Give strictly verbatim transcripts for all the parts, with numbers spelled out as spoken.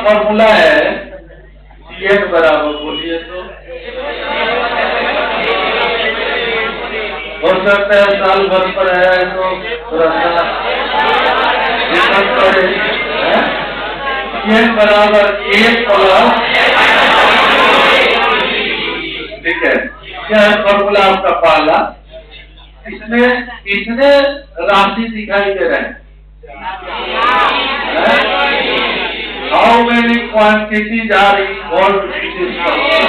Formula है C N बराबर, बोलिए तो हो सकता है साल भर पर है तो थोड़ा सा सी एन बराबर एक प्लस, ठीक है। क्या है फॉर्मूला आपका पहला? इसमें कितने राशि दिखाई दे रहे हैं? How many quantities are involve in this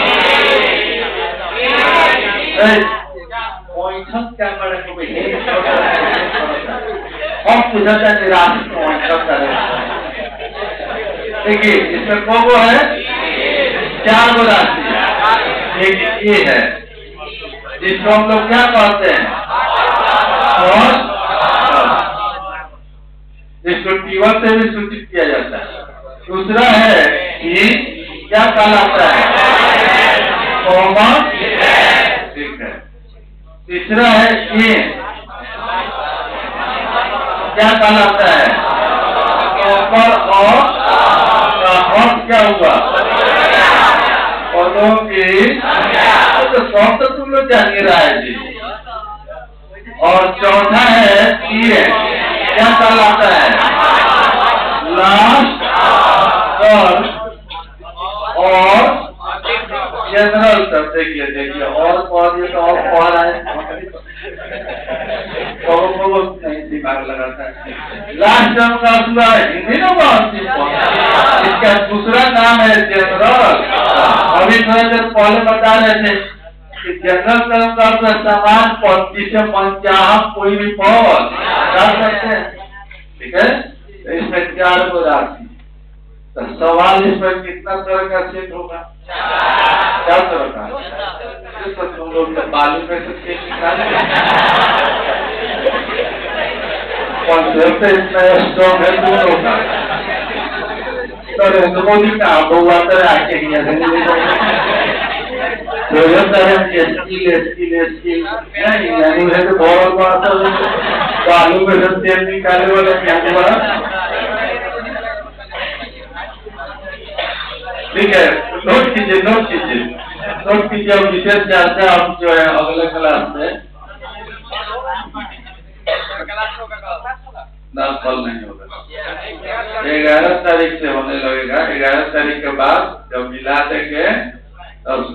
camera को हम पूछा निराश देखिए, इसमें कौन वो है? चार गो राशि। एक ये है जिसको हम लोग क्या कहते हैं? और इसको टी वन से भी सूचित किया जाता है। दूसरा है कि क्या कहलाता है? कॉमन, ठीक है। तीसरा है ये क्या कहलाता है? कॉपर और और क्या हुआ? पदों की तो सब तो तुम लोग जान रहा है जी। और चौथा है ये क्या कहलाता है? लास्ट और जनरल सब। देखिए देखिए और और ये तो और और है तो नहीं दिमाग लगाता है। लास्ट टर्म का पूरा हिंदी ना बहुत इसका दूसरा नाम है जनरल। अभी थोड़ा देर पहले बता रहे थे कि जनरल टर्म का अर्थ समान पद्धति से मनचाहा कोई भी पद कर सकते हैं, ठीक है। तो इसमें चार गो राशि, तो सवाल इसमें कितना तरह का सेट होगा? क्या तरह का? तो तुम लोग तो बालू में से सेट निकाले कॉन्सेप्ट इसमें स्ट्रॉन्ग है तुम लोग का। तो मोदी का बहुआ तरह आके तो ये तरह की स्किल स्किल स्किल नहीं यानी है तो बहुत बात है। बालू में से सेट निकाले वाला क्या हुआ? ठीक है, नोट कीजिए नोट कीजिए नोट कीजिए। अब विशेष चर्चा आप जो है अगले क्लास में ना, कल नहीं होगा, ग्यारह तारीख से होने लगेगा। ग्यारह तारीख के बाद जब मिला देंगे तब